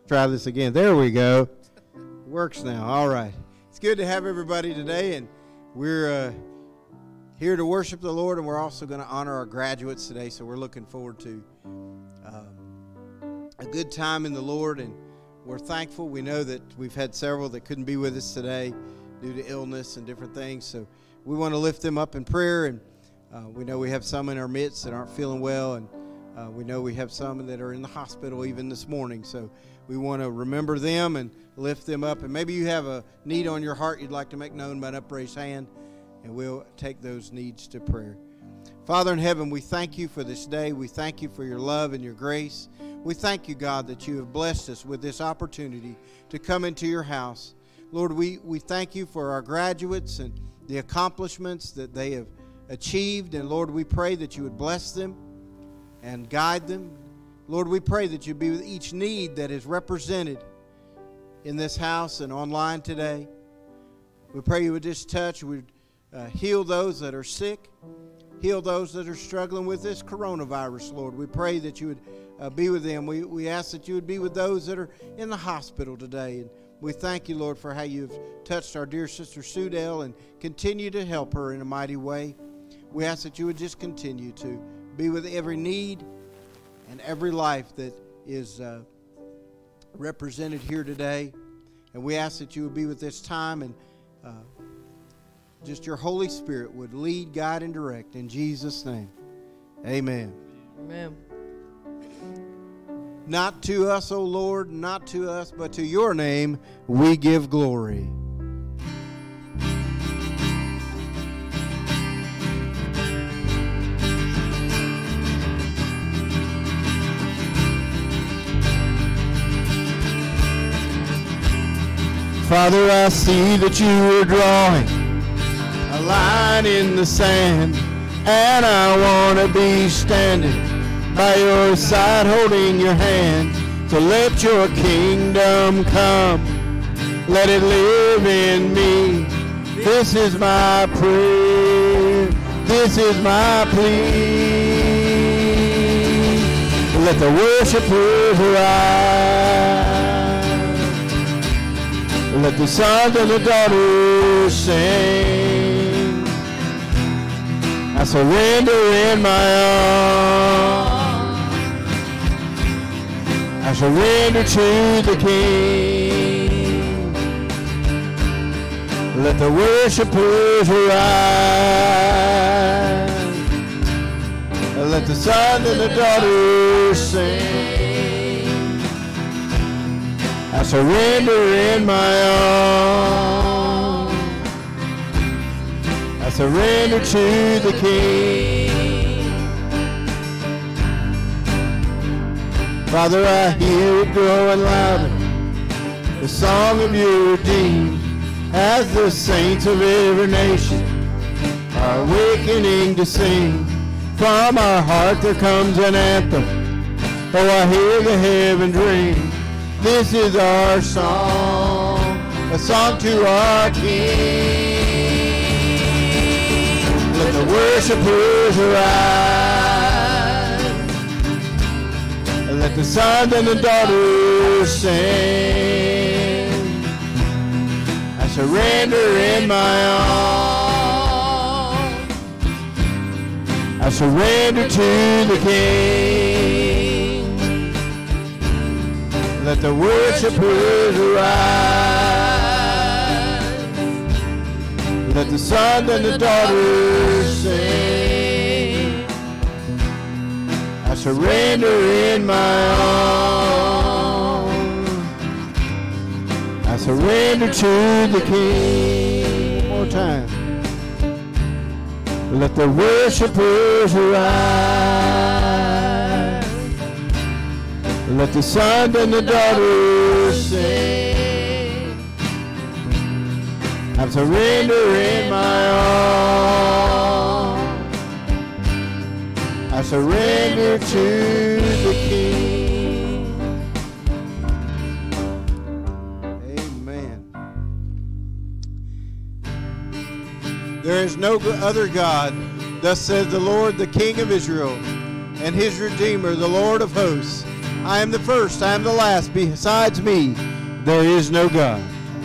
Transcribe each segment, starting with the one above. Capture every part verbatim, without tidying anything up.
Try this again. There we go. Works now. All right. It's good to have everybody today, and we're uh, here to worship the Lord, and we're also going to honor our graduates today, so we're looking forward to um, a good time in the Lord, and we're thankful. We know that we've had several that couldn't be with us today due to illness and different things, so we want to lift them up in prayer, and uh, we know we have some in our midst that aren't feeling well, and uh, we know we have some that are in the hospital even this morning, so we want to remember them and lift them up. And maybe you have a need on your heart you'd like to make known by an upraised hand, and we'll take those needs to prayer. Father in heaven, we thank you for this day. We thank you for your love and your grace. We thank you, God, that you have blessed us with this opportunity to come into your house. Lord, we, we thank you for our graduates and the accomplishments that they have achieved. And Lord, we pray that you would bless them and guide them. Lord, we pray that you be with each need that is represented in this house and online today. We pray you would just touch, would uh, heal those that are sick, heal those that are struggling with this coronavirus, Lord. We pray that you would uh, be with them. We, we ask that you would be with those that are in the hospital today. And we thank you, Lord, for how you've touched our dear sister Sudell and continue to help her in a mighty way. We ask that you would just continue to be with every need and every life that is uh, represented here today. And we ask that you would be with this time, and uh, just your Holy Spirit would lead, guide, and direct. In Jesus' name, amen. Amen. Not to us, O Lord, not to us, but to your name we give glory. Father, I see that you are drawing a line in the sand, and I want to be standing by your side holding your hand. So let your kingdom come, let it live in me. This is my prayer, this is my plea. Let the worshipers arise. Let the sons and the daughters sing. I surrender in my arms. I surrender to the King. Let the worshipers arise. Let the sons and the daughters sing. I surrender in my arms. I surrender to the King. Father, I hear it growing louder, the song of your redeemed, as the saints of every nation are awakening to sing. From our heart there comes an anthem. Oh, I hear the heavens ring. This is our song, a song to our King. Let the worshipers arise. Let the sons and the daughters sing. I surrender in my arms. I surrender to the King. Let the worshipers arise. Let the sons and the daughters sing. I surrender in my arms. I surrender to the King. One more time. Let the worshipers arise. Let the sons and the daughters sing. I surrender in my arms. I surrender to the King. Amen. There is no other God, thus says the Lord, the King of Israel, and his Redeemer, the Lord of hosts. I am the first, I am the last. Besides me, there is no God.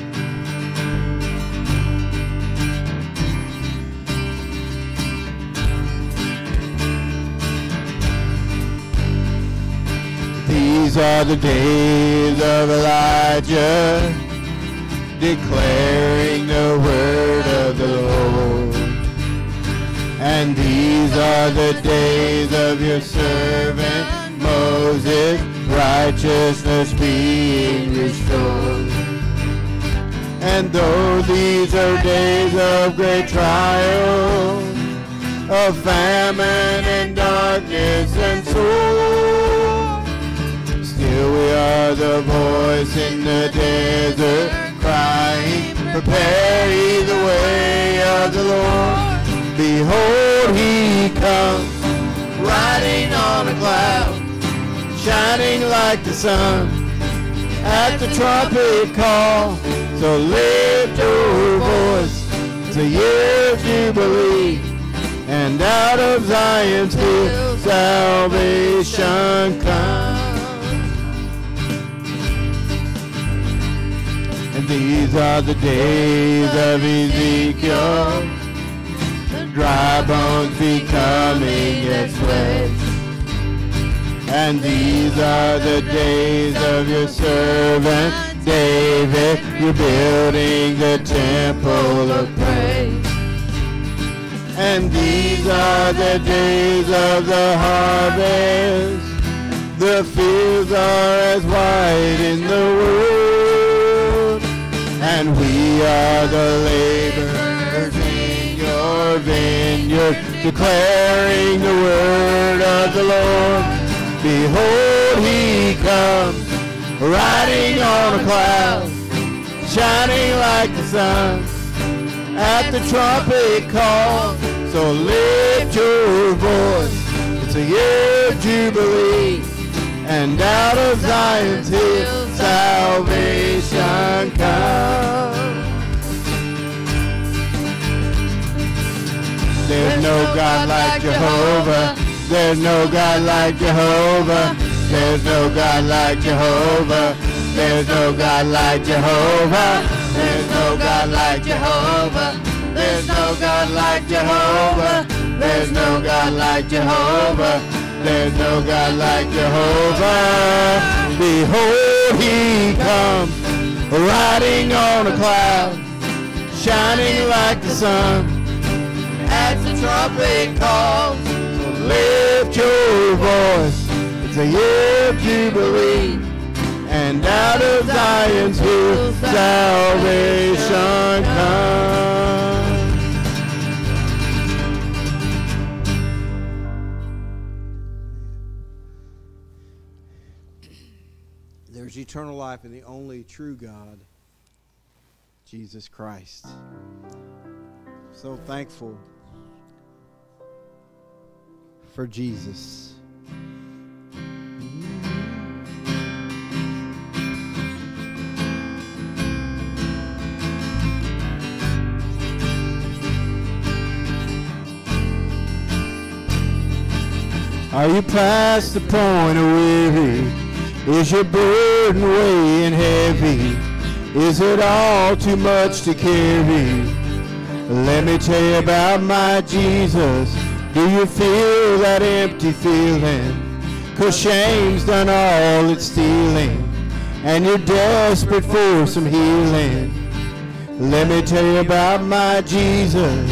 These are the days of Elijah, declaring the word of the Lord. And these are the days of your servant Moses, righteousness being restored. And though these are days of great trial, of famine and darkness and sorrow, still we are the voice in the desert, crying, prepare ye the way of the Lord. Behold, he comes, riding on a cloud, shining like the sun, at the trumpet call. So lift your voice, it's a year of Jubilee, and out of Zion's hill salvation comes. And these are the days of Ezekiel, dry bones becoming yet flesh. And these are the days of your servant David, you're building the temple of praise. And these are the days of the harvest, the fields are as white in the wood, and we are the laborers in your vineyard, declaring the word of the Lord. Behold, he comes, riding on a cloud, shining like the sun, at the trumpet call. So lift your voice, it's a year of Jubilee, and out of Zion's hill salvation comes. There's no God like Jehovah, there's no God like Jehovah, there's no God like Jehovah, there's no God like Jehovah, there's no God like Jehovah, there's no God like Jehovah, there's no God like Jehovah, there's no God like Jehovah. Behold, he comes, riding on a cloud, shining like the sun, as the trumpet calls. So lift your voice, it's a year of Jubilee, and out of Zion's hill salvation comes. There's eternal life in the only true God, Jesus Christ. So thankful for Jesus. Are you past the point of weary? Is your burden weighing heavy? Is it all too much to carry? Let me tell you about my Jesus. Do you feel that empty feeling? 'Cause shame's done all it's stealing, and you're desperate for some healing. Let me tell you about my Jesus.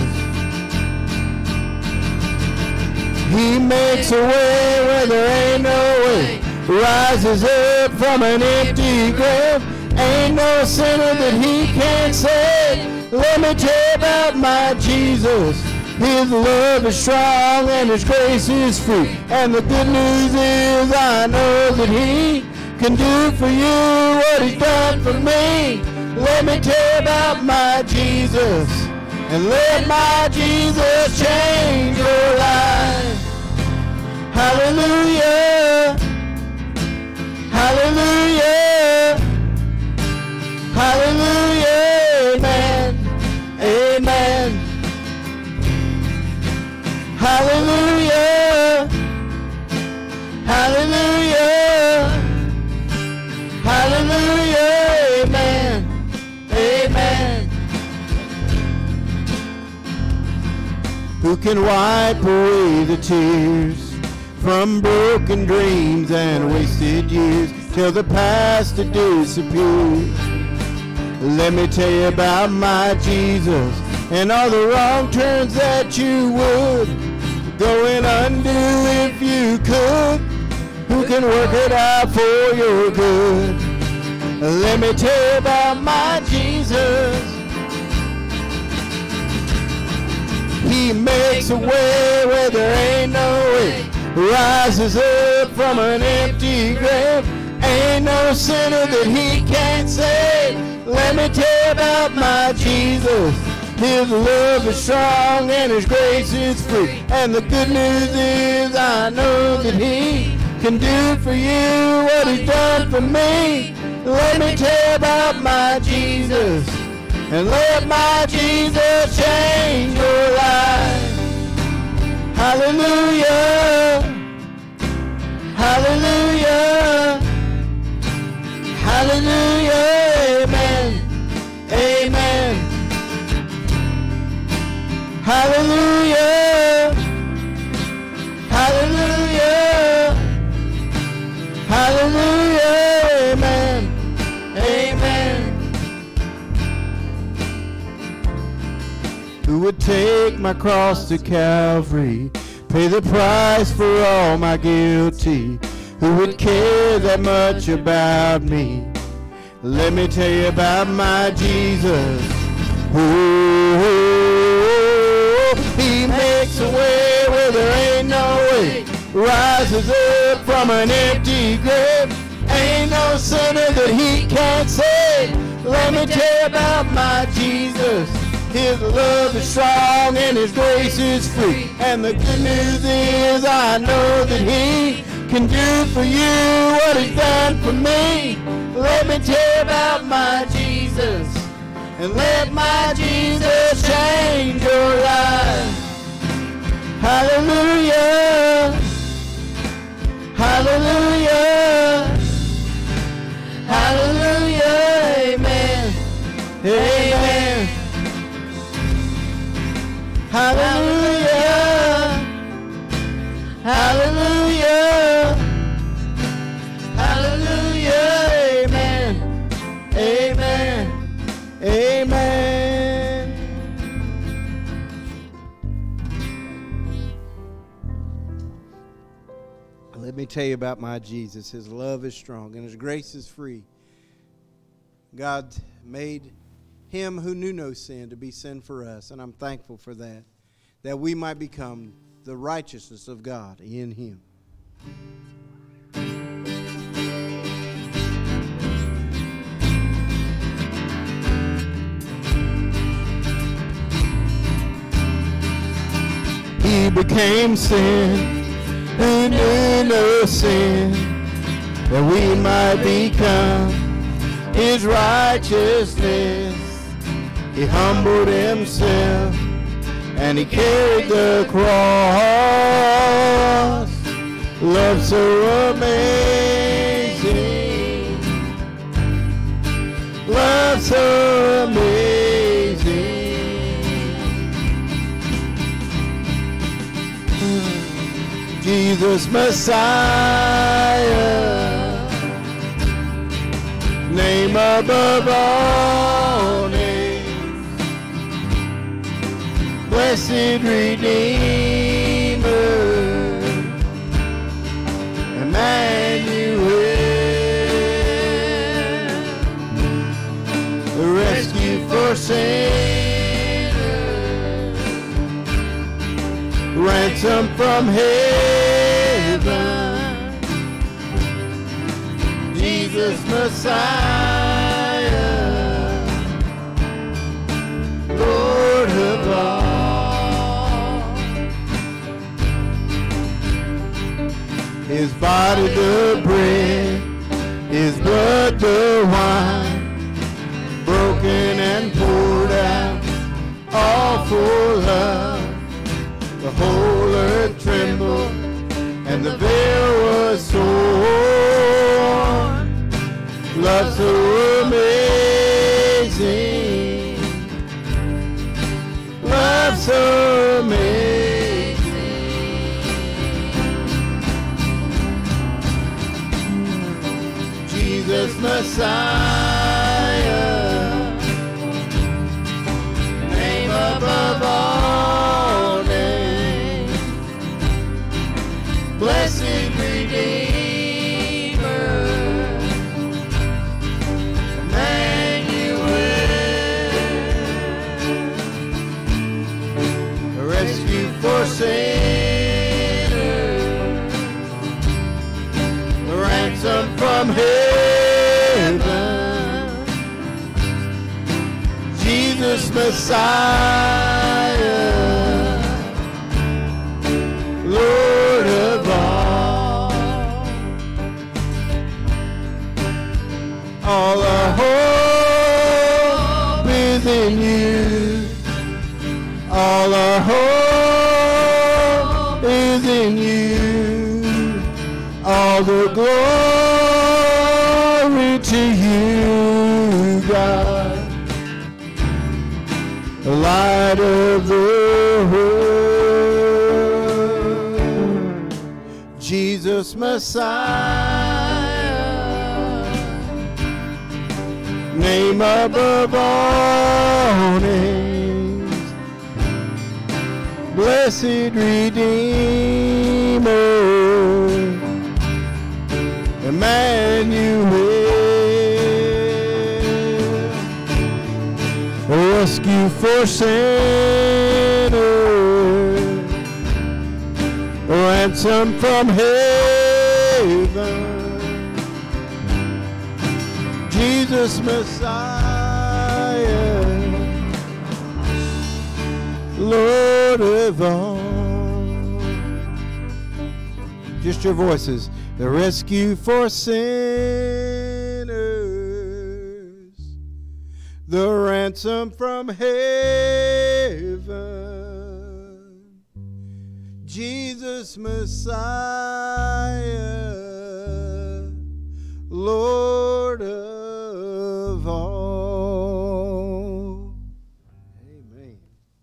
He makes a way where there ain't no way, rises up from an empty grave. Ain't no sinner that he can't save. Let me tell you about my Jesus. His love is strong and his grace is free. And the good news is I know that he can do for you what he's done for me. Let me tell you about my Jesus, and let my Jesus change your life. Hallelujah, hallelujah, hallelujah, amen, amen. Hallelujah, hallelujah, Who can wipe away the tears from broken dreams and wasted years till the past disappears? Let me tell you about my Jesus and all the wrong turns that you would go and undo if you could. Who can work it out for your good? Let me tell you about my Jesus. He makes a way where there ain't no way, rises up from an empty grave. Ain't no sinner that he can't save. Let me tell you about my Jesus. His love is strong and his grace is free. And the good news is I know that he can do for you what he's done for me. Let me tell you about my Jesus. And let my Jesus change your life. Hallelujah. Hallelujah. Hallelujah. Amen. Amen. Hallelujah. Hallelujah. Hallelujah. Amen. Amen. Who would take my cross to Calvary, pay the price for all my guilty? Who would care that much about me? Let me tell you about my Jesus. Oh, he makes a way where there ain't no way, rises up from an empty grave. Ain't no sinner that he can't save. Let me tell you about my Jesus. His love is strong and his grace is free. And the good news is I know that he can do for you what he's done for me. Let me tell you about my Jesus. And let my Jesus change your life. Hallelujah. Hallelujah. Hallelujah. Amen. Amen. Hallelujah. Hallelujah. Hallelujah. Amen. Amen. Amen. Let me tell you about my Jesus. His love is strong and his grace is free. God made him who knew no sin to be sin for us, and I'm thankful for that, that we might become the righteousness of God in him. He became sin who knew no sin, that we might become his righteousness. He humbled himself and he carried the cross. Love so amazing, love so amazing. Jesus Messiah, name above all names, blessed Redeemer, Emmanuel, the rescue for sinners, ransom from heaven, Jesus Messiah, Lord of all. His body the bread, his blood the wine, broken and poured out, all for love. The whole earth trembled and the veil was torn. Love so amazing, love so amazing. Jesus Messiah, name above all names, blessed Redeemer, Emmanuel, rescue for sinners, the ransom from heaven, Jesus Messiah, Lord of all. All our hope is in you. All our hope is in you. All the glory to you, God, the light of the world, Jesus Messiah, name above all names, blessed Redeemer, Emmanuel, rescue for sinners, ransom from heaven, Jesus Messiah, Lord of all. Just your voices. The rescue for sinners, the ransom from heaven, Jesus Messiah, Lord of all. Amen.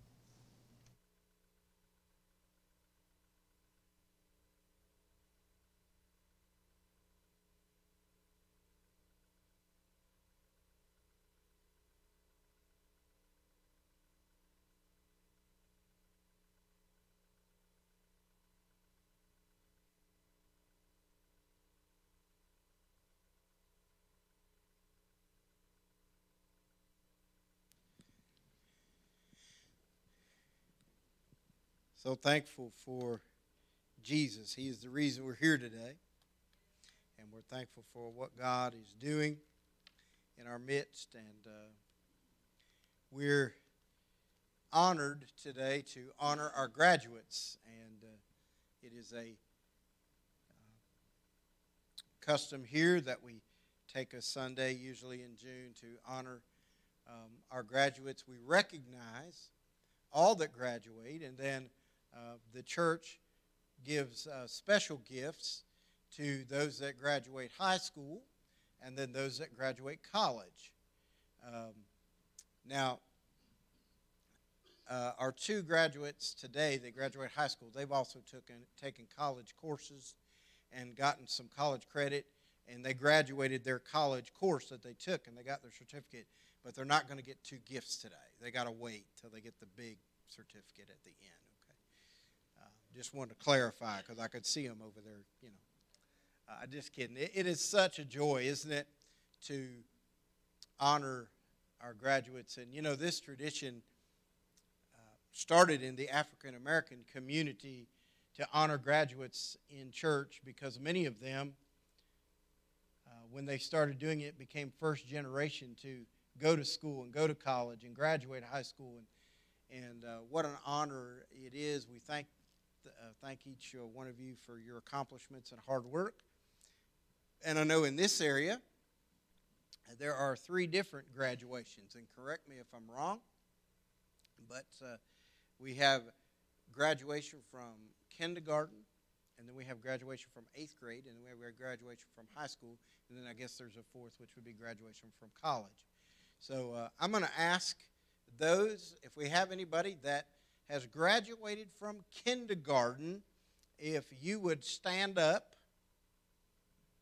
So thankful for Jesus. He is the reason we're here today. And we're thankful for what God is doing in our midst. And uh, we're honored today to honor our graduates. And uh, it is a uh, custom here that we take a Sunday, usually in June, to honor um, our graduates. We recognize all that graduate, and then Uh, the church gives uh, special gifts to those that graduate high school and then those that graduate college. Um, now, uh, our two graduates today that graduate high school, they've also taken, taken college courses and gotten some college credit, and they graduated their college course that they took, and they got their certificate, but they're not going to get two gifts today. They got to wait till they get the big certificate at the end. Just wanted to clarify because I could see them over there, you know. Uh, just kidding. It, it is such a joy, isn't it, to honor our graduates. And, you know, this tradition uh, started in the African-American community to honor graduates in church because many of them, uh, when they started doing it, became first generation to go to school and go to college and graduate high school. And, and uh, what an honor it is. We thank Uh, thank each uh, one of you for your accomplishments and hard work. And I know in this area, there are three different graduations. And correct me if I'm wrong, but uh, we have graduation from kindergarten, and then we have graduation from eighth grade, and then we have graduation from high school, and then I guess there's a fourth, which would be graduation from college. So uh, I'm going to ask those, if we have anybody that has graduated from kindergarten, if you would stand up,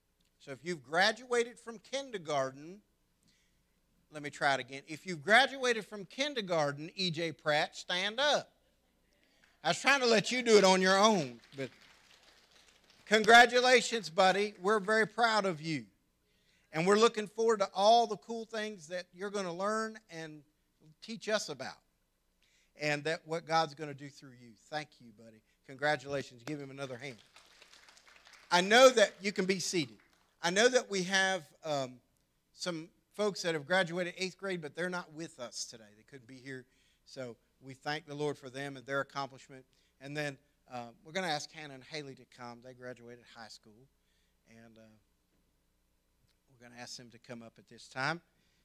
So if you've graduated from kindergarten, let me try it again. If you've graduated from kindergarten, E J Pratt, stand up. I was trying to let you do it on your own, but congratulations, buddy. We're very proud of you. And we're looking forward to all the cool things that you're going to learn and teach us about. And that what God's going to do through you. Thank you, buddy. Congratulations. Give him another hand. I know that you can be seated. I know that we have um, some folks that have graduated eighth grade, but they're not with us today. They couldn't be here. So we thank the Lord for them and their accomplishment. And then uh, we're going to ask Hannah and Haley to come. They graduated high school. And uh, we're going to ask them to come up at this time.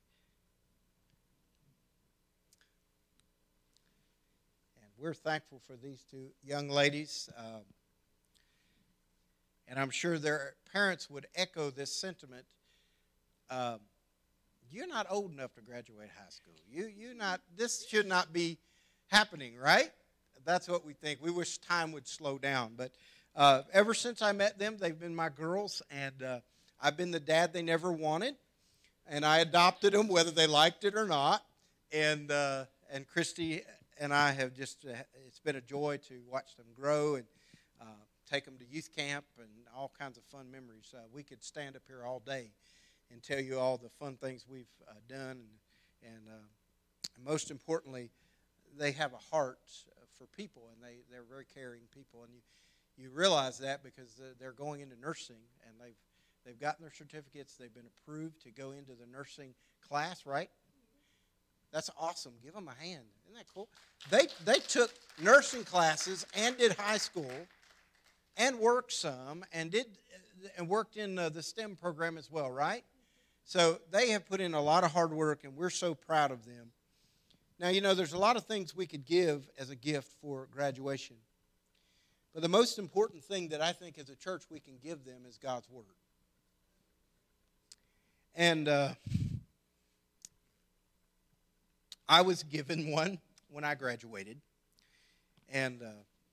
And we're thankful for these two young ladies. Uh, and I'm sure their parents would echo this sentiment. Uh, you're not old enough to graduate high school. You, you not. This should not be happening, right? That's what we think. We wish time would slow down. But uh, ever since I met them, they've been my girls, and uh, I've been the dad they never wanted, and I adopted them whether they liked it or not. And uh, and Christy and I have just, uh, it's been a joy to watch them grow and uh, take them to youth camp and all kinds of fun memories. Uh, we could stand up here all day and tell you all the fun things we've uh, done. And, and, uh, and most importantly, they have a heart for people, and they, they're very caring people. And you, you realize that because they're going into nursing, and they've They've gotten their certificates. They've been approved to go into the nursing class, right? That's awesome. Give them a hand. Isn't that cool? They they took nursing classes and did high school and worked some and did and worked in uh, the STEM program as well, right? So they have put in a lot of hard work, and we're so proud of them. Now, you know, there's a lot of things we could give as a gift for graduation. But the most important thing that I think as a church we can give them is God's Word. And uh, I was given one when I graduated. And uh,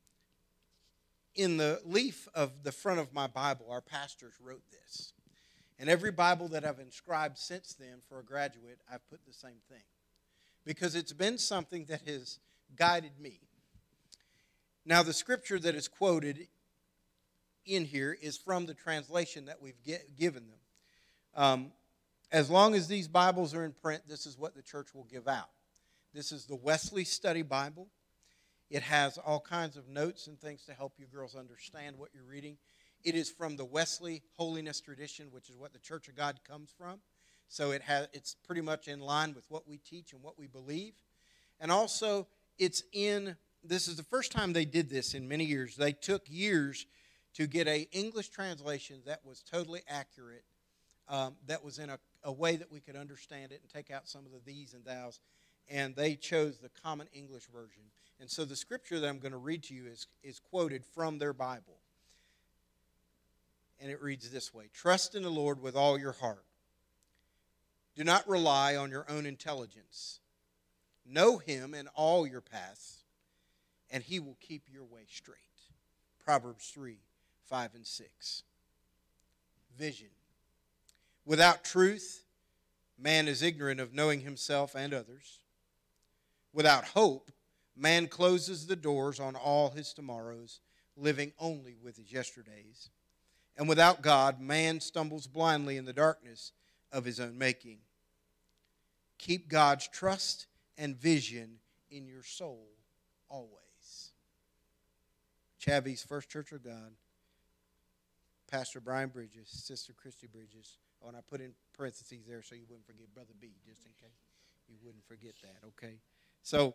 in the leaf of the front of my Bible, our pastors wrote this. And every Bible that I've inscribed since then for a graduate, I've put the same thing. Because it's been something that has guided me. Now, the scripture that is quoted in here is from the translation that we've get, given them. Um, As long as these Bibles are in print, this is what the church will give out. This is the Wesley Study Bible. It has all kinds of notes and things to help you girls understand what you're reading. It is from the Wesley Holiness Tradition, which is what the Church of God comes from. So it has, it's pretty much in line with what we teach and what we believe. And also, it's in, this is the first time they did this in many years. They took years to get an English translation that was totally accurate. Um, that was in a, a way that we could understand it and take out some of the these and thous. And they chose the Common English Version. And so the scripture that I'm going to read to you is, is quoted from their Bible. And it reads this way: Trust in the Lord with all your heart. Do not rely on your own intelligence. Know Him in all your paths, and He will keep your way straight. Proverbs three, five, and six. Vision. Without truth, man is ignorant of knowing himself and others. Without hope, man closes the doors on all his tomorrows, living only with his yesterdays. And without God, man stumbles blindly in the darkness of his own making. Keep God's trust and vision in your soul always. Chavy's First Church of God, Pastor Brian Bridges, Sister Christy Bridges. Oh, and I put in parentheses there so you wouldn't forget Brother B, just in case you wouldn't forget that, okay? So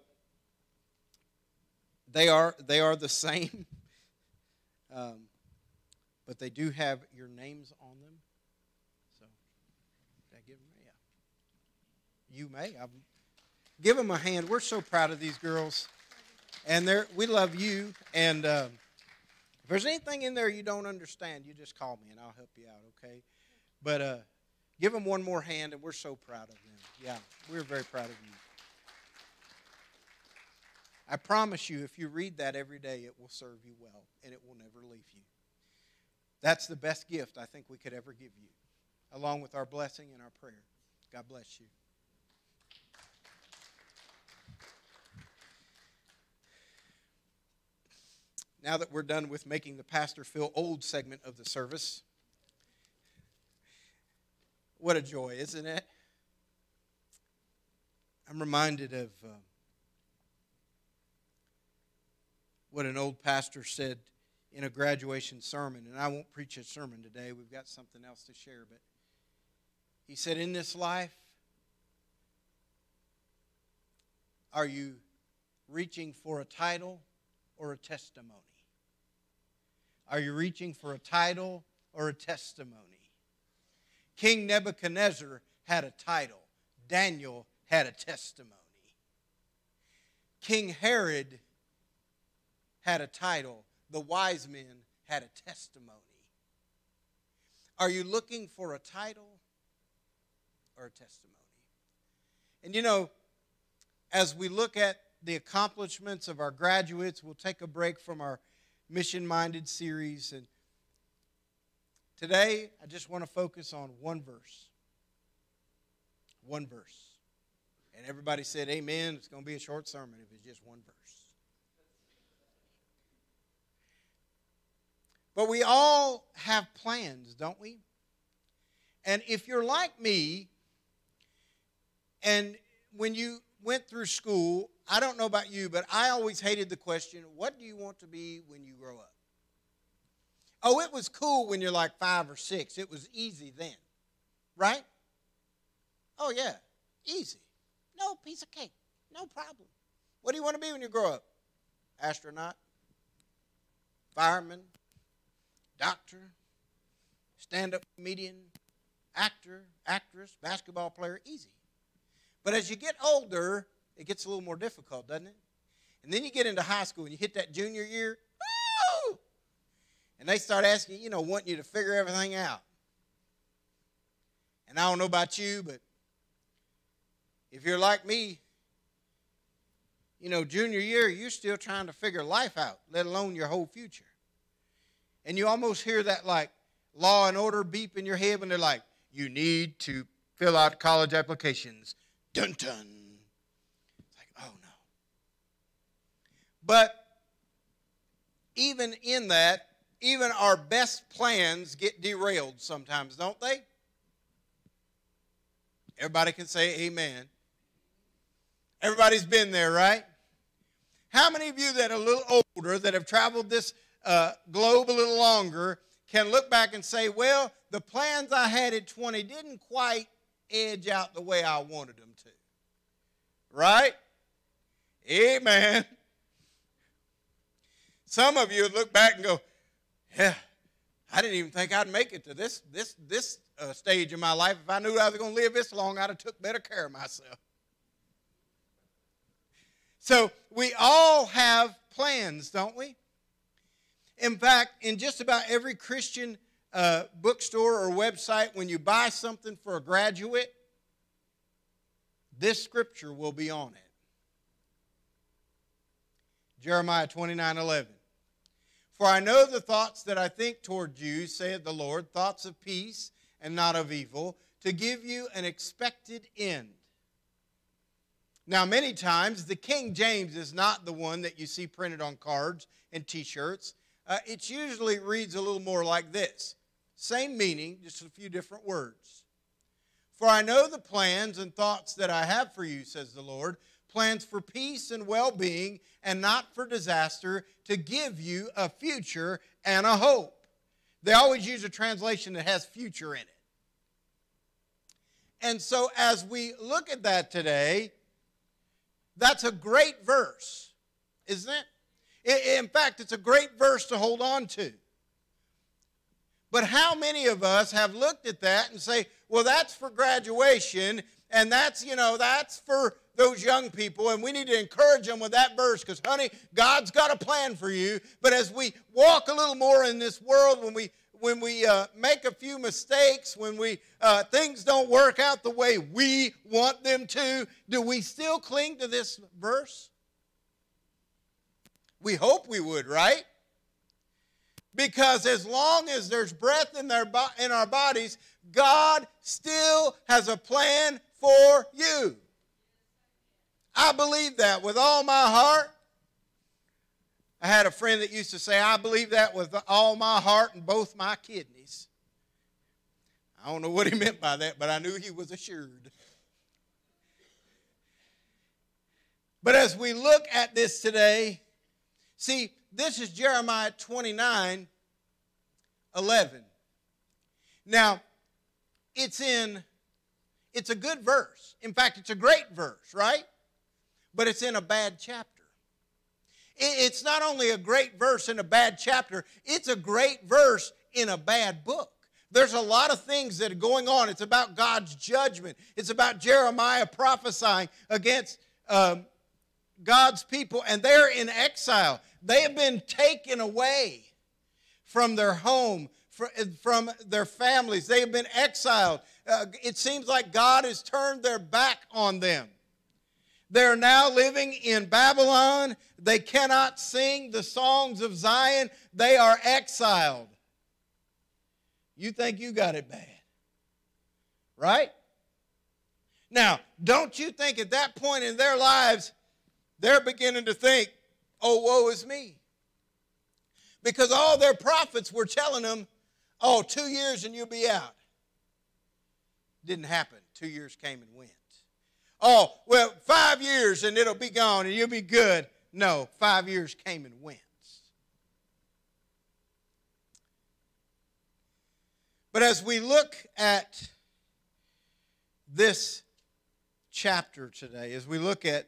they are they are the same, um, but they do have your names on them. So did I give them? Yeah. You may. I've, give them a hand. We're so proud of these girls, and they're we love you. And um, if there's anything in there you don't understand, you just call me and I'll help you out, okay? But uh, give them one more hand, and we're so proud of them. Yeah, we're very proud of you. I promise you, if you read that every day, it will serve you well, and it will never leave you. That's the best gift I think we could ever give you. along with our blessing and our prayer. God bless you. Now that we're done with making the pastor feel old segment of the service, what a joy, isn't it? I'm reminded of uh, what an old pastor said in a graduation sermon, and I won't preach a sermon today. We've got something else to share, but he said, in this life, are you reaching for a title or a testimony? Are you reaching for a title or a testimony? King Nebuchadnezzar had a title. Daniel had a testimony. King Herod had a title. The wise men had a testimony. Are you looking for a title or a testimony? And you know, as we look at the accomplishments of our graduates, we'll take a break from our mission-minded series. And today, I just want to focus on one verse. One verse. And everybody said, amen. It's going to be a short sermon if it's just one verse. But we all have plans, don't we? And if you're like me, and when you went through school, I don't know about you, but I always hated the question, what do you want to be when you grow up? Oh, it was cool when you're like five or six. It was easy then, right? Oh, yeah, easy. No piece of cake, no problem. What do you want to be when you grow up? Astronaut, fireman, doctor, stand-up comedian, actor, actress, basketball player, easy. But as you get older, it gets a little more difficult, doesn't it? And then you get into high school and you hit that junior year, woo! And they start asking, you know, wanting you to figure everything out. And I don't know about you, but if you're like me, you know, junior year, you're still trying to figure life out, let alone your whole future. And you almost hear that like Law and Order beep in your head when they're like, you need to fill out college applications. Dun dun. It's like, oh no. But even in that, even our best plans get derailed sometimes, don't they? Everybody can say amen. Everybody's been there, right? How many of you that are a little older, that have traveled this uh, globe a little longer, can look back and say, well, the plans I had at twenty didn't quite edge out the way I wanted them to? Right? Amen. Some of you would look back and go, yeah, I didn't even think I'd make it to this, this, this uh, stage of my life. If I knew I was going to live this long, I'd have took better care of myself. So we all have plans, don't we? In fact, in just about every Christian uh, bookstore or website, when you buy something for a graduate, this scripture will be on it. Jeremiah twenty-nine eleven. For I know the thoughts that I think toward you, saith the Lord, thoughts of peace and not of evil, to give you an expected end. Now, many times, the King James is not the one that you see printed on cards and T-shirts. Uh, it usually reads a little more like this. Same meaning, just a few different words. For I know the plans and thoughts that I have for you, says the Lord, plans for peace and well-being and not for disaster, to give you a future and a hope. They always use a translation that has future in it. And so as we look at that today, that's a great verse, isn't it? In fact, it's a great verse to hold on to. But how many of us have looked at that and say, well, that's for graduation, and that's, you know, that's for those young people, and we need to encourage them with that verse because, honey, God's got a plan for you. But as we walk a little more in this world, when we when we uh, make a few mistakes, when we uh, things don't work out the way we want them to, do we still cling to this verse? We hope we would, right? Because as long as there's breath in, their bo- in our bodies, God still has a plan for you. I believe that with all my heart. I had a friend that used to say, I believe that with all my heart and both my kidneys. I don't know what he meant by that, but I knew he was assured. But as we look at this today, see, this is Jeremiah twenty-nine, eleven. Now, it's in, it's a good verse. In fact, it's a great verse, right? But it's in a bad chapter. It's not only a great verse in a bad chapter, it's a great verse in a bad book. There's a lot of things that are going on. It's about God's judgment. It's about Jeremiah prophesying against um, God's people, and they're in exile. They have been taken away from their home, from their families. They have been exiled. Uh, it seems like God has turned their back on them. They're now living in Babylon. They cannot sing the songs of Zion. They are exiled. You think you got it bad, right? Now, don't you think at that point in their lives, they're beginning to think, oh, woe is me. Because all their prophets were telling them, oh, two years and you'll be out. Didn't happen. Two years came and went. Oh, well, five years and it'll be gone and you'll be good. No, five years came and went. But as we look at this chapter today, as we look at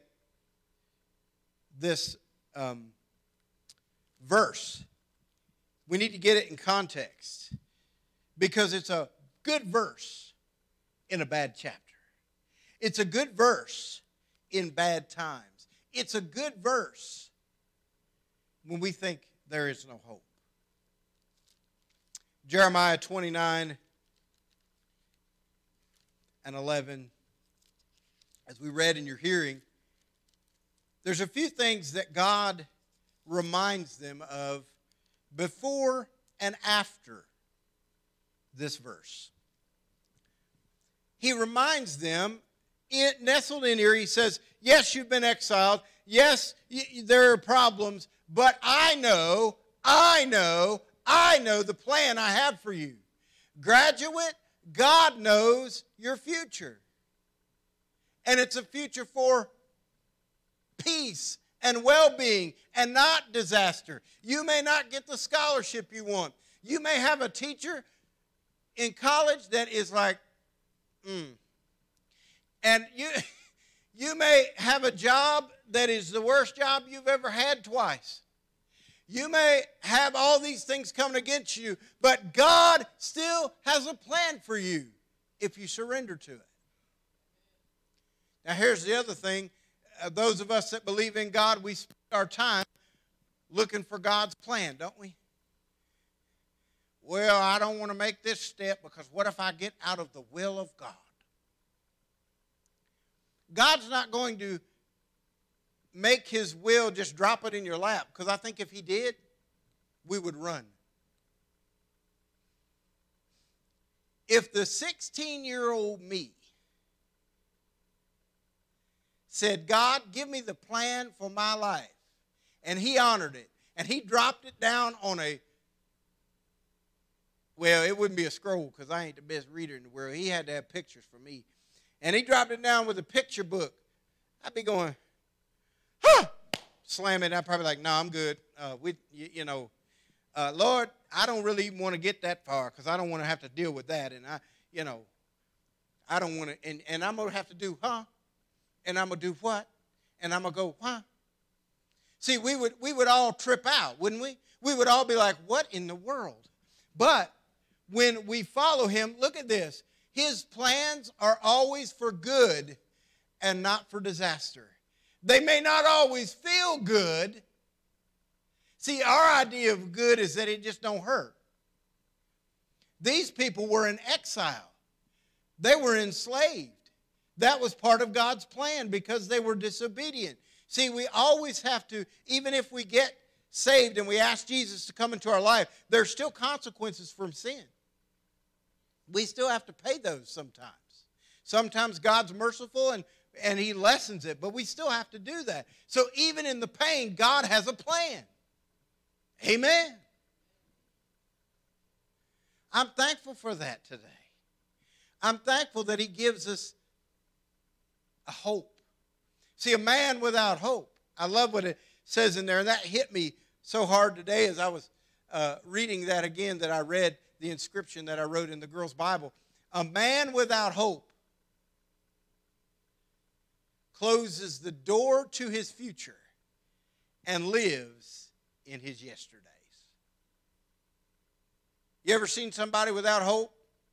this um, verse, we need to get it in context because it's a good verse in a bad chapter. It's a good verse in bad times. It's a good verse when we think there is no hope. Jeremiah twenty-nine and eleven, as we read in your hearing, there's a few things that God reminds them of before and after this verse. He reminds them, it, nestled in here, he says, yes, you've been exiled. Yes, y- there are problems, but I know, I know, I know the plan I have for you. Graduate, God knows your future. And it's a future for peace and well-being and not disaster. You may not get the scholarship you want. You may have a teacher in college that is like, mm. And you, you may have a job that is the worst job you've ever had twice. You may have all these things coming against you, but God still has a plan for you if you surrender to it. Now here's the other thing. Uh, those of us that believe in God, we spend our time looking for God's plan, don't we? Well, I don't want to make this step because what if I get out of the will of God? God's not going to make his will, just drop it in your lap, because I think if he did, we would run. If the sixteen-year-old me said, God, give me the plan for my life, and he honored it, and he dropped it down on a, well, it wouldn't be a scroll because I ain't the best reader in the world. He had to have pictures for me. And he dropped it down with a picture book. I'd be going, huh, slam it. I'd probably like, no, I'm good. Uh, we, you, you know, uh, Lord, I don't really even want to get that far because I don't want to have to deal with that. And I, you know, I don't want to, and, and I'm going to have to do, huh? And I'm going to do what? And I'm going to go, huh? See, we would, we would all trip out, wouldn't we? We would all be like, what in the world? But when we follow him, look at this. His plans are always for good and not for disaster. They may not always feel good. See, our idea of good is that it just don't hurt. These people were in exile. They were enslaved. That was part of God's plan because they were disobedient. See, we always have to, even if we get saved and we ask Jesus to come into our life, there's still consequences from sin. We still have to pay those sometimes. Sometimes God's merciful and, and He lessens it, but we still have to do that. So even in the pain, God has a plan. Amen. I'm thankful for that today. I'm thankful that He gives us a hope. See, a man without hope. I love what it says in there, and that hit me so hard today as I was uh, reading that again, that I read the inscription that I wrote in the girls' Bible. A man without hope closes the door to his future and lives in his yesterdays. You ever seen somebody without hope?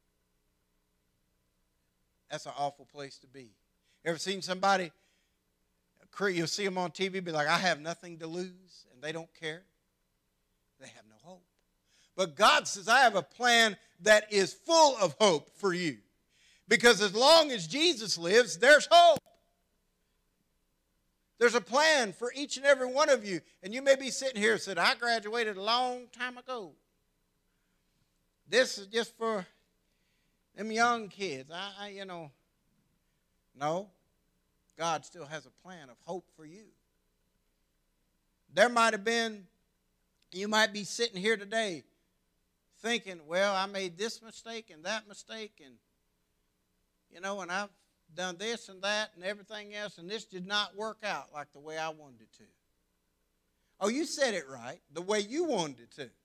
That's an awful place to be. Ever seen somebody, you'll see them on T V, be like, I have nothing to lose, and they don't care? They have no hope. But God says, I have a plan that is full of hope for you. Because as long as Jesus lives, there's hope. There's a plan for each and every one of you. And you may be sitting here and said, I graduated a long time ago. This is just for them young kids. I, I, you know, no. God still has a plan of hope for you. There might have been, you might be sitting here today thinking, well, I made this mistake and that mistake, and, you know, and I've done this and that and everything else, and this did not work out like the way I wanted it to. Oh, you said it right, the way you wanted it to.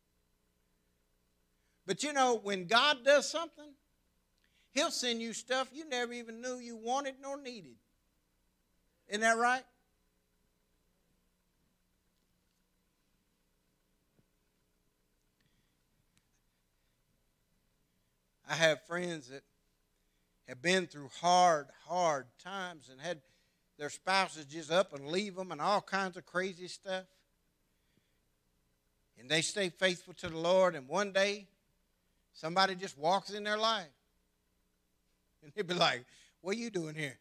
But you know, when God does something, He'll send you stuff you never even knew you wanted nor needed. Isn't that right? I have friends that have been through hard, hard times and had their spouses just up and leave them and all kinds of crazy stuff. And they stay faithful to the Lord, and one day somebody just walks in their life. And they'd be like, what are you doing here?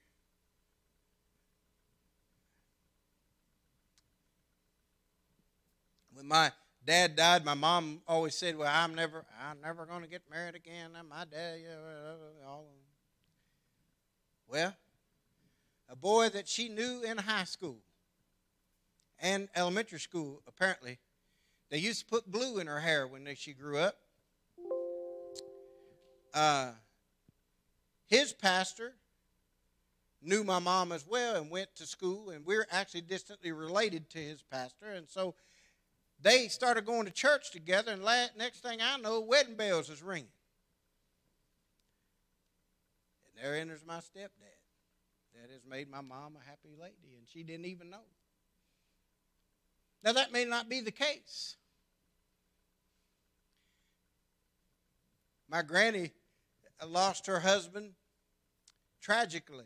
When my dad died, my mom always said, well, I'm never I'm never going to get married again. My dad, yeah, all of them. Well, a boy that she knew in high school and elementary school, apparently, they used to put glue in her hair when she grew up. Uh, his pastor knew my mom as well and went to school, and we're actually distantly related to his pastor, and so they started going to church together, and last, next thing I know, wedding bells is ringing. And there enters my stepdad. That has made my mom a happy lady, and she didn't even know. Now, that may not be the case. My granny lost her husband tragically.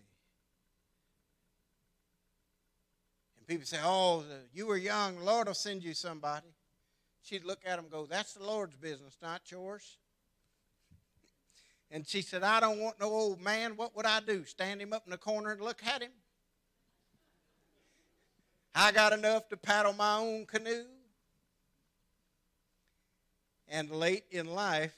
People say, oh, you were young, the Lord will send you somebody. She'd look at him and go, that's the Lord's business, not yours. And she said, I don't want no old man. What would I do, stand him up in the corner and look at him? I got enough to paddle my own canoe. And late in life,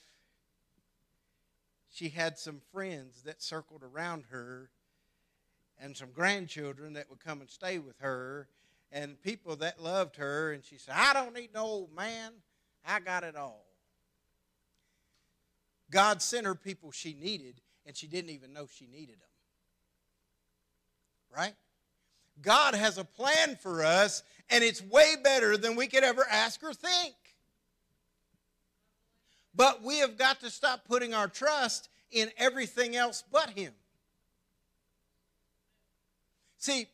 she had some friends that circled around her, and some grandchildren that would come and stay with her, and people that loved her, and she said, I don't need no old man. I got it all. God sent her people she needed, and she didn't even know she needed them. Right? God has a plan for us, and it's way better than we could ever ask or think. But we have got to stop putting our trust in everything else but Him. See,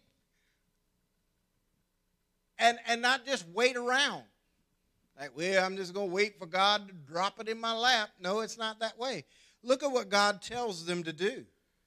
and, and not just wait around. Like, well, I'm just going to wait for God to drop it in my lap. No, it's not that way. Look at what God tells them to do.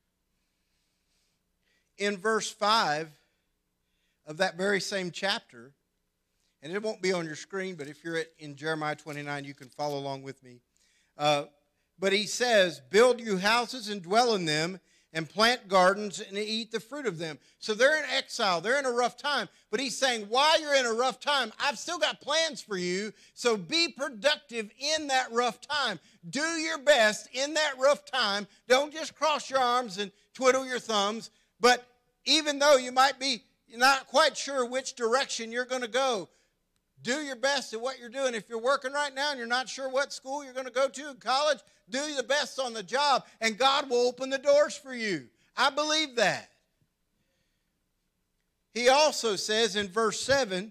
In verse five of that very same chapter, and it won't be on your screen, but if you're at, in Jeremiah twenty-nine, you can follow along with me. Uh, but he says, build you houses and dwell in them, and plant gardens and eat the fruit of them. So they're in exile. They're in a rough time. But he's saying, while you're in a rough time, I've still got plans for you. So be productive in that rough time. Do your best in that rough time. Don't just cross your arms and twiddle your thumbs. But even though you might be not quite sure which direction you're going to go, do your best at what you're doing. If you're working right now and you're not sure what school you're going to go to in college, do the best on the job, and God will open the doors for you. I believe that. He also says in verse seven,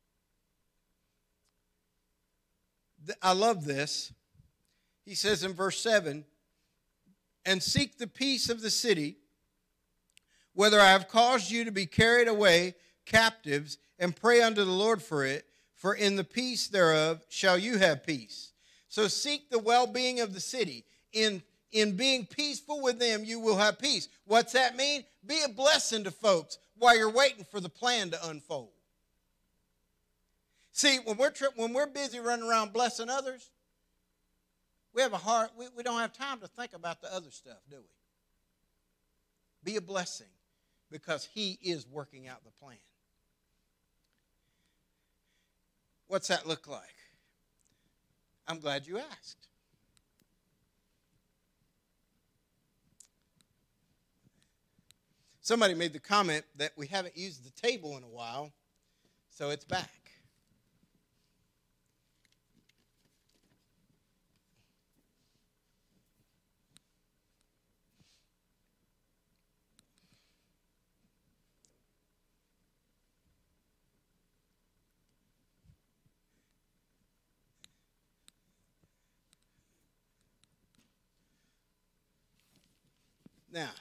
I love this. He says in verse seven, and seek the peace of the city, whether I have caused you to be carried away captives, and pray unto the Lord for it, for in the peace thereof shall you have peace. So seek the well-being of the city. In, in being peaceful with them, you will have peace. What's that mean? Be a blessing to folks while you're waiting for the plan to unfold. See, when we're, tri- when we're busy running around blessing others, we have a heart, we, we don't have time to think about the other stuff, do we? Be a blessing because he is working out the plan. What's that look like? I'm glad you asked. Somebody made the comment that we haven't used the table in a while, so it's back. Now,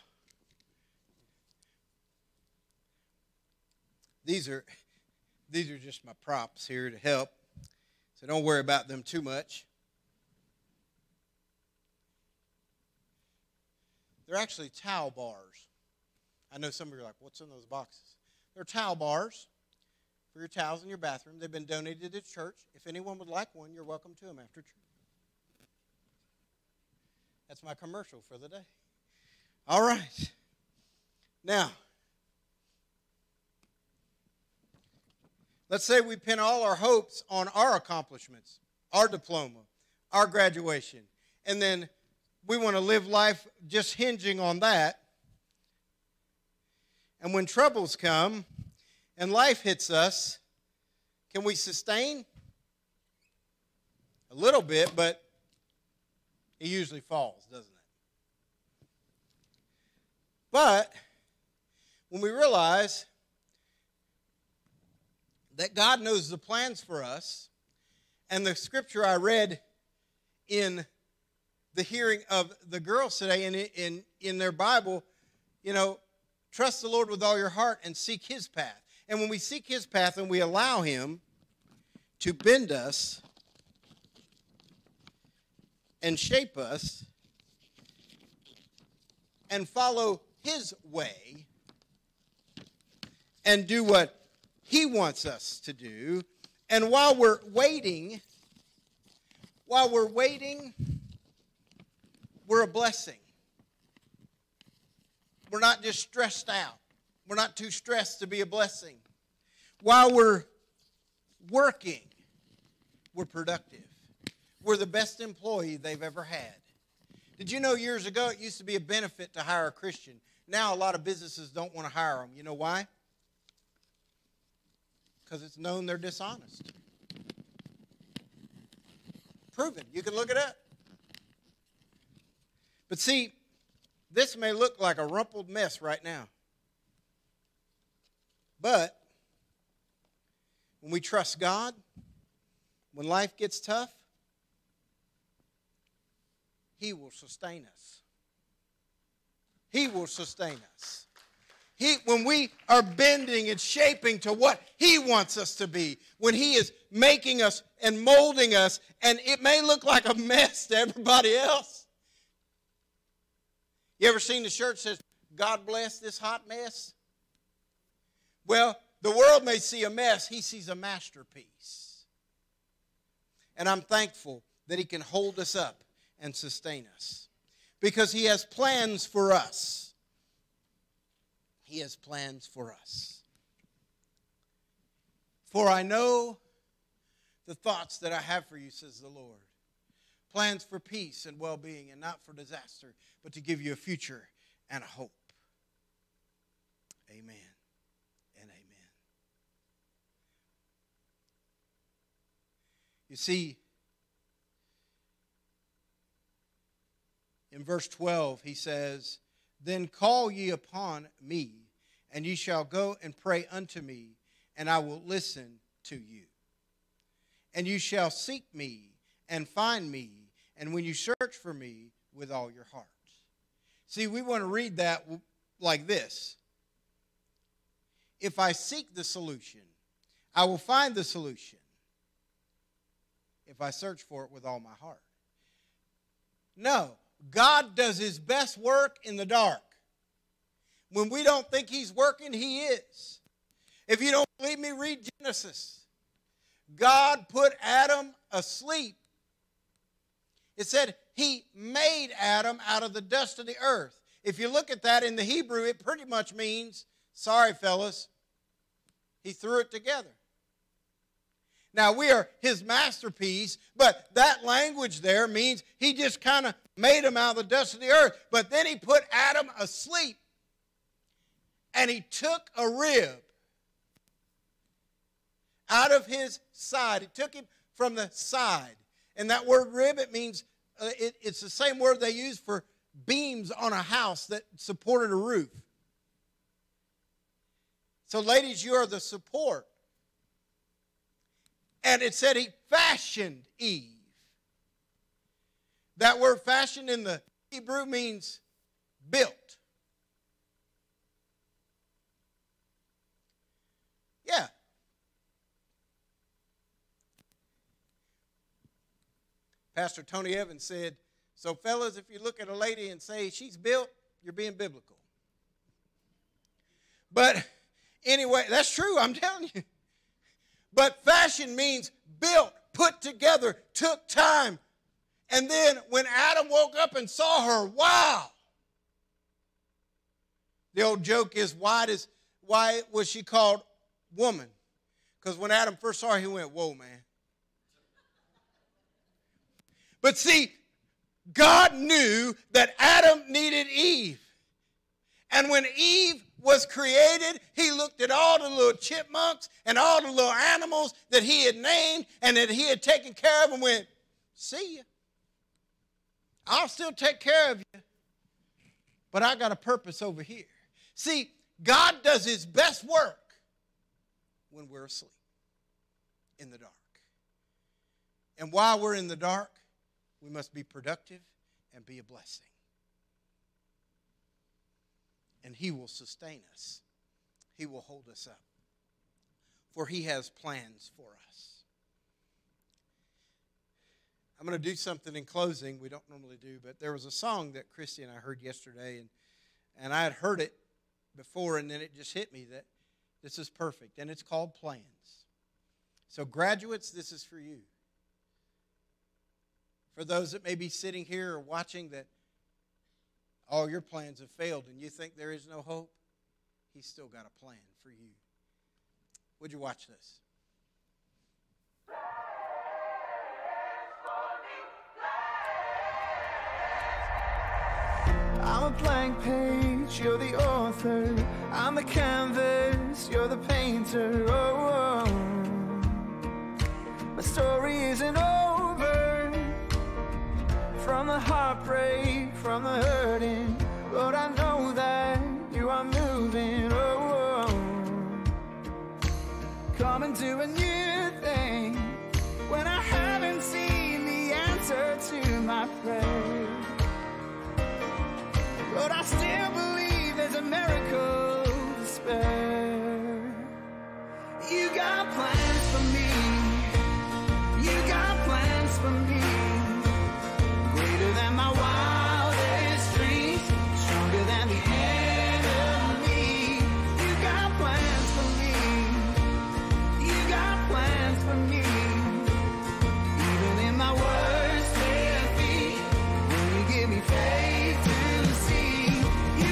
these are these are just my props here to help, so don't worry about them too much. They're actually towel bars. I know some of you are like, what's in those boxes? They're towel bars for your towels in your bathroom. They've been donated to church. If anyone would like one, you're welcome to them after church. That's my commercial for the day. All right. Now, let's say we pin all our hopes on our accomplishments, our diploma, our graduation, and then we want to live life just hinging on that. And when troubles come and life hits us, can we sustain? A little bit, but it usually falls, doesn't it? But when we realize that God knows the plans for us, and the scripture I read in the hearing of the girls today in, in, in their Bible, you know, trust the Lord with all your heart and seek his path. And when we seek his path and we allow him to bend us and shape us and follow his way and do what he wants us to do. And while we're waiting, while we're waiting, we're a blessing. We're not just stressed out. We're not too stressed to be a blessing. While we're working, we're productive. We're the best employee they've ever had. Did you know years ago it used to be a benefit to hire a Christian? Now a lot of businesses don't want to hire them. You know why? Because it's known they're dishonest. Proven. You can look it up. But see, this may look like a rumpled mess right now. But when we trust God, when life gets tough, he will sustain us. He will sustain us. He, when we are bending and shaping to what he wants us to be, when he is making us and molding us, and it may look like a mess to everybody else. You ever seen the shirt that says, God bless this hot mess? Well, the world may see a mess. He sees a masterpiece. And I'm thankful that he can hold us up and sustain us, because he has plans for us. He has plans for us. For I know the thoughts that I have for you, says the Lord. Plans for peace and well-being and not for disaster, but to give you a future and a hope. Amen and amen. You see, in verse twelve, he says, Then call ye upon me, and ye shall go and pray unto me, and I will listen to you. And you shall seek me and find me, and when you search for me with all your heart. See, we want to read that like this. If I seek the solution, I will find the solution if I search for it with all my heart. No, God does his best work in the dark. When we don't think he's working, he is. If you don't believe me, read Genesis. God put Adam asleep. It said he made Adam out of the dust of the earth. If you look at that in the Hebrew, it pretty much means, sorry fellas, he threw it together. Now, we are his masterpiece, but that language there means he just kind of made him out of the dust of the earth. But then he put Adam asleep, and he took a rib out of his side. He took him from the side. And that word rib, it means, uh, it, it's the same word they use for beams on a house that supported a roof. So ladies, you are the support. And it said he fashioned Eve. That word fashioned in the Hebrew means built. Yeah. Pastor Tony Evans said, so fellas, if you look at a lady and say she's built, you're being biblical. But anyway, that's true, I'm telling you. But fashion means built, put together, took time. And then when Adam woke up and saw her, wow. The old joke is, why, does, why was she called woman? Because when Adam first saw her, he went, whoa, man. But see, God knew that Adam needed Eve. And when Eve was created, he looked at all the little chipmunks and all the little animals that he had named and that he had taken care of and went, see ya. I'll still take care of you, but I got a purpose over here. See, God does his best work when we're asleep, in the dark. And while we're in the dark, we must be productive and be a blessing. And he will sustain us. He will hold us up. For he has plans for us. I'm going to do something in closing we don't normally do, but there was a song that Christy and I heard yesterday, and, and I had heard it before, and then it just hit me that this is perfect, and it's called Plans. So graduates, this is for you. For those that may be sitting here or watching that all your plans have failed and you think there is no hope, he's still got a plan for you. Would you watch this? I'm a blank page, you're the author. I'm the canvas, you're the painter. Oh, oh. My story isn't over. From the heartbreak, from the hurting, Lord, I know that you are moving. Oh, oh. Come and do a new thing when I haven't seen the answer to my prayer. Lord, I still believe there's a miracle to spare. You got plans for me. You got plans for me. Greater than my wildest dreams. Stronger than the enemy. You got plans for me. You got plans for me. Even in my worst defeat, will you give me faith to see? You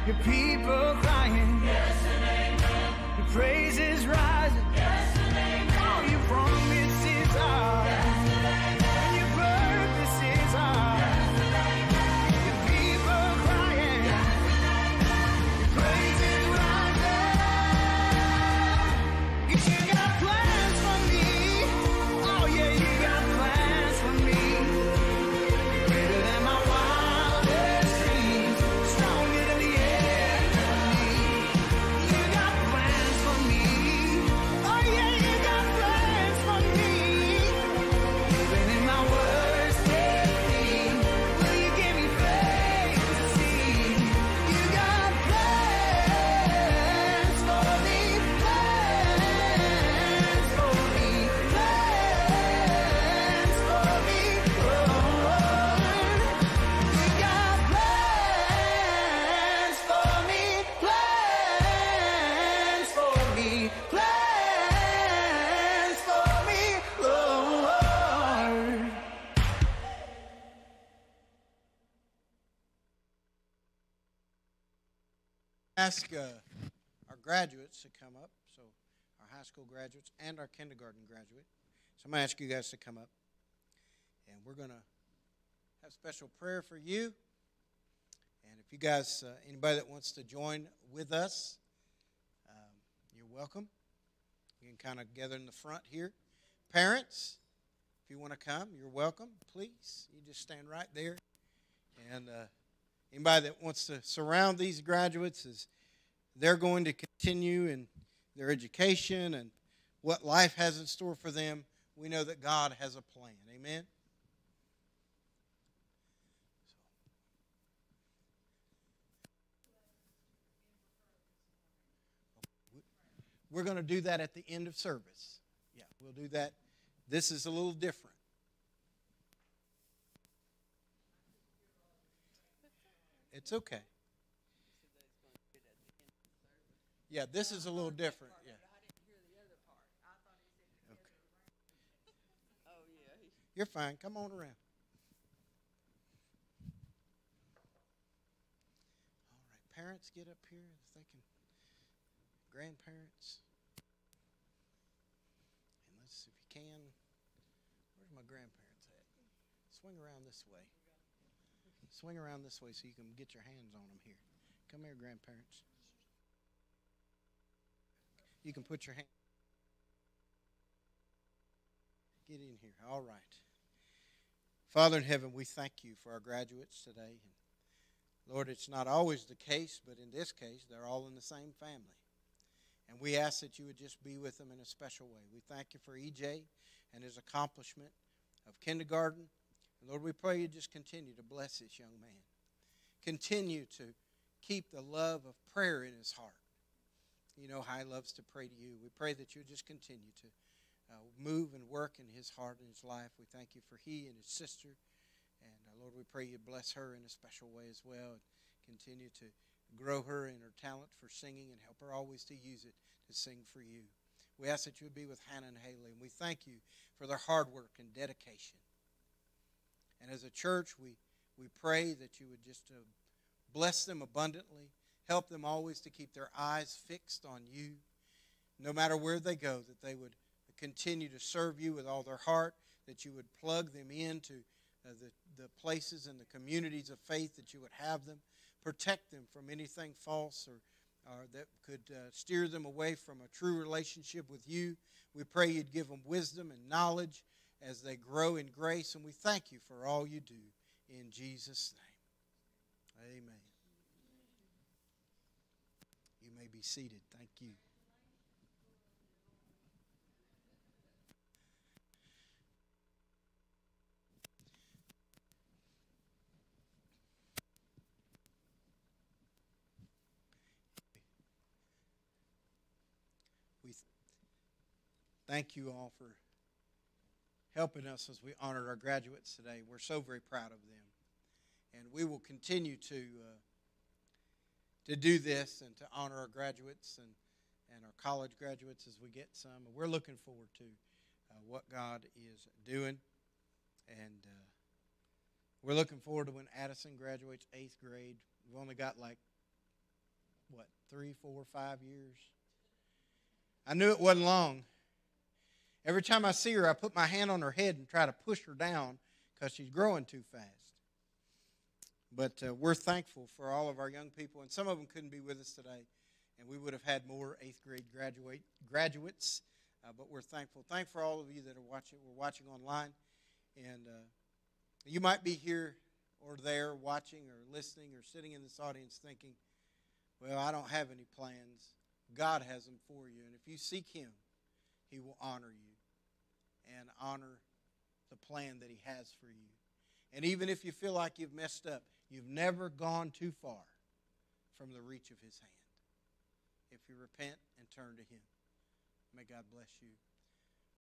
Your people crying. Yes and amen. Your praises rising. Yes and amen. All your promises are. Yes and amen. And your purpose is are. Yes and amen. Your people crying. Yes and amen. Your praises rising. 'Cause you got plans for me. Oh yeah, you got plans for me. Greater than my wildest dreams. Stronger than the enemy. You got plans for me. Oh yeah, you got plans for me. Even in my worst day, will you give me faith to see? You got plans for me. Plans for me. Plans for me. Lord. You got plans for me. Plans for me. Plans for me, Lord. Ask uh, our graduates to come up, so our high school graduates and our kindergarten graduate. So I'm going to ask you guys to come up, and we're going to have special prayer for you. And if you guys, uh, anybody that wants to join with us, um, you're welcome. You can kind of gather in the front here. Parents, if you want to come, you're welcome. Please, you just stand right there. And uh, anybody that wants to surround these graduates as they're going to continue in their education and what life has in store for them, we know that God has a plan. Amen? We're going to do that at the end of service. Yeah, we'll do that. This is a little different. It's okay. Yeah, this is a little different. Yeah. Okay. You're fine. Come on around. All right, parents, get up here if they can. Grandparents. And let's, if you can, where's my grandparents at? Swing around this way. Swing around this way so you can get your hands on them here. Come here, grandparents. You can put your hand. Get in here. All right. Father in heaven, we thank you for our graduates today. And Lord, it's not always the case, but in this case, they're all in the same family. And we ask that you would just be with them in a special way. We thank you for E J and his accomplishment of kindergarten. And Lord, we pray you just continue to bless this young man. Continue to keep the love of prayer in his heart. You know how he loves to pray to you. We pray that you just continue to uh, move and work in his heart and his life. We thank you for he and his sister. And uh, Lord, we pray you bless her in a special way as well. And continue to grow her in her talent for singing and help her always to use it to sing for you. We ask that you would be with Hannah and Haley. And we thank you for their hard work and dedication. And as a church, we, we pray that you would just uh, bless them abundantly. Help them always to keep their eyes fixed on you. No matter where they go, that they would continue to serve you with all their heart, that you would plug them into uh, the, the places and the communities of faith that you would have them. Protect them from anything false or, or that could uh, steer them away from a true relationship with you. We pray you'd give them wisdom and knowledge as they grow in grace, and we thank you for all you do in Jesus' name. Amen. You may be seated. Thank you. We thank you all for helping us as we honored our graduates today. We're so very proud of them. And we will continue to uh, to do this and to honor our graduates and, and our college graduates as we get some. And we're looking forward to uh, what God is doing. And uh, we're looking forward to when Addison graduates eighth grade. We've only got like what, three, four, five years. I knew it wasn't long. Every time I see her, I put my hand on her head and try to push her down because she's growing too fast. But uh, we're thankful for all of our young people, and some of them couldn't be with us today, and we would have had more eighth grade graduate graduates, uh, but we're thankful. Thankful for all of you that are watching. We're watching online, and uh, you might be here or there watching or listening or sitting in this audience thinking, well, I don't have any plans. God has them for you, and if you seek Him, He will honor you and honor the plan that He has for you. And even if you feel like you've messed up, you've never gone too far from the reach of His hand. If you repent and turn to Him, may God bless you.